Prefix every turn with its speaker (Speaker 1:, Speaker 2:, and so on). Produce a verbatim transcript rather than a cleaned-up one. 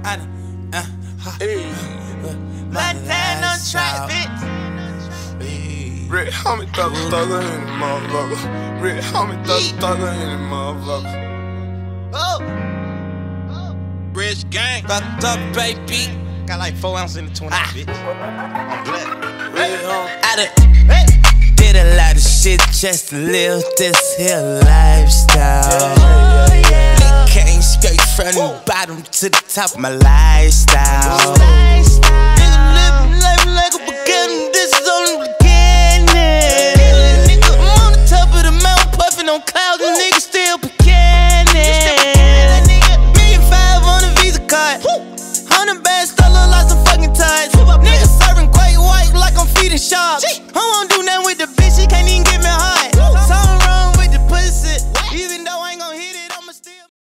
Speaker 1: I know, uh,
Speaker 2: Hey.
Speaker 1: Montana on track, bitch.
Speaker 2: Red homie thugger thugger in the motherfucker. Red homie thugger thugger in the motherfucker.
Speaker 1: Oh,
Speaker 3: Rich gang.
Speaker 1: fucked up, baby.
Speaker 3: Got like four ounces in the twenty,
Speaker 1: Ah.
Speaker 3: bitch. I'm black.
Speaker 2: Red homie.
Speaker 1: I done did a lot of shit just to live this here lifestyle. It came straight from the bottom to the top of my lifestyle. Nigga living life like a beginning, this is only the beginning. Nigga, I'm on the top of the mountain puffing on clouds and niggas